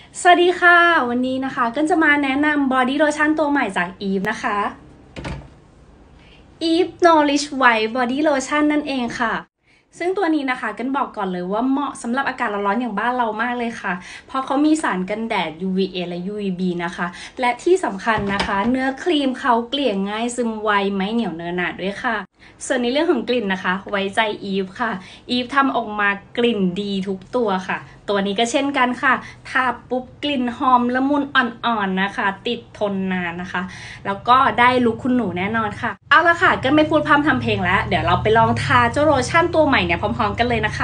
สวัสดีค่ะวันนี้นะคะก็จะมาแนะนำบอดี้โลชั่นตัวใหม่จาก Eve นะคะ Eve Nourish White Body Lotion นั่นเองค่ะซึ่งตัวนี้นะคะกันบอกก่อนเลยว่าเหมาะสำหรับอากาศร้อนๆอย่างบ้านเรามากเลยค่ะเพราะเขามีสารกันแดด UVA และ UVB นะคะและที่สำคัญนะคะเนื้อครีมเขาเกลี่ยง่ายซึมไวไม่เหนียวเนอะหนะด้วยค่ะส่วนในเรื่องของกลิ่นนะคะไว้ใจ Eve ค่ะ Eve ทำออกมากลิ่นดีทุกตัวค่ะตัวนี้ก็เช่นกันค่ะทาปุ๊บกลิ่นหอมละมุนอ่อนๆนะคะติดทนนานนะคะแล้วก็ได้ลุคคุณหนูแน่นอนค่ะเอาละค่ะก็ไม่พูดพร่ำทำเพลงแล้วเดี๋ยวเราไปลองทาเจ้าโลชั่นตัวใหม่เนี่ยพร้อมๆกันเลยนะคะ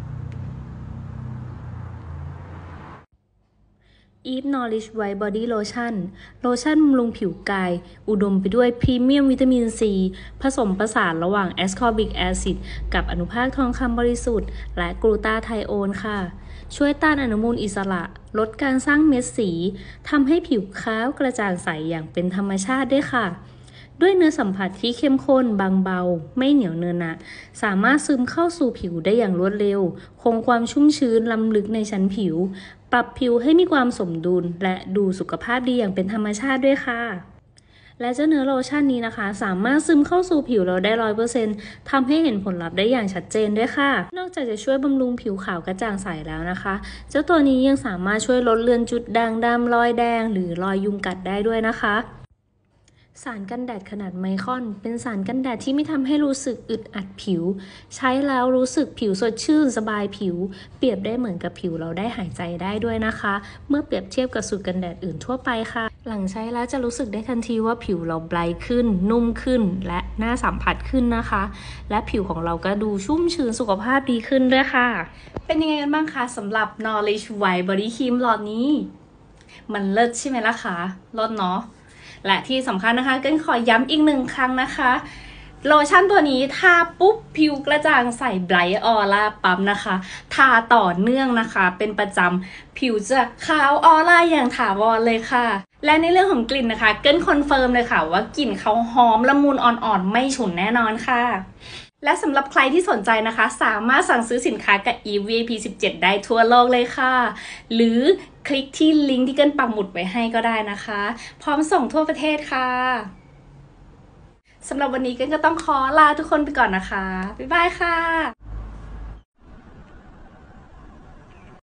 Eve Nourish White Body Lotion โลชั่นบำรุงผิวกายอุดมไปด้วยพรีเมียมวิตามินซีผสมผสานระหว่างแอสคอร์บิกแอซิดกับอนุภาคทองคำบริสุทธิ์และกลูตาไทโอนค่ะช่วยต้านอนุมูลอิสระลดการสร้างเม็ดสีทำให้ผิวขาวกระจ่างใสอย่างเป็นธรรมชาติด้วยค่ะด้วยเนื้อสัมผัสที่เข้มข้นบางเบาไม่เหนียวเนอะหนะสามารถซึมเข้าสู่ผิวได้อย่างรวดเร็วคงความชุ่มชื้นล้ำลึกในชั้นผิวปรับผิวให้มีความสมดุลและดูสุขภาพดีอย่างเป็นธรรมชาติด้วยค่ะและเจ้าเนื้อโลชั่นนี้นะคะสามารถซึมเข้าสู่ผิวเราได้100%ทำให้เห็นผลลัพธ์ได้อย่างชัดเจนด้วยค่ะนอกจากจะช่วยบำรุงผิวขาวกระจ่างใสแล้วนะคะเจ้าตัวนี้ยังสามารถช่วยลดเลือนจุดด่างดำรอยแดงหรือรอยยุงกัดได้ด้วยนะคะสารกันแดดขนาดไมครอนเป็นสารกันแดดที่ไม่ทำให้รู้สึกอึดอัดผิวใช้แล้วรู้สึกผิวสดชื่นสบายผิวเปรียบได้เหมือนกับผิวเราได้หายใจได้ด้วยนะคะเมื่อเปรียบเทียบกับสูตรกันแดดอื่นทั่วไปค่ะหลังใช้แล้วจะรู้สึกได้ทันทีว่าผิวเราไบรท์ขึ้นนุ่มขึ้นและน่าสัมผัสขึ้นนะคะและผิวของเราก็ดูชุ่มชื้นสุขภาพดีขึ้นด้วยค่ะเป็นยังไงกันบ้างคะสำหรับ Nourish White Body Cream หลอดนี้มันเลิศใช่ไหมล่ะคะเลิศเนาะและที่สำคัญนะคะก็ขอย้ำอีกหนึ่งครั้งนะคะโลชั่นตัวนี้ทาปุ๊บผิวกระจ่างใสไบรท์ออร่าปั๊มนะคะทาต่อเนื่องนะคะเป็นประจำผิวจะขาวออร่าอย่างถาวรเลยค่ะและในเรื่องของกลิ่นนะคะเกินคอนเฟิร์มเลยค่ะว่ากลิ่นเขาหอมละมุนอ่อนๆไม่ฉุนแน่นอนค่ะและสำหรับใครที่สนใจนะคะสามารถสั่งซื้อสินค้ากับ Eve VIP 17ได้ทั่วโลกเลยค่ะหรือคลิกที่ลิงก์ที่เกินปักหมุดไว้ให้ก็ได้นะคะพร้อมส่งทั่วประเทศค่ะสำหรับวันนี้ก็ต้องขอลาทุกคนไปก่อนนะคะบ๊ายบายค่ะ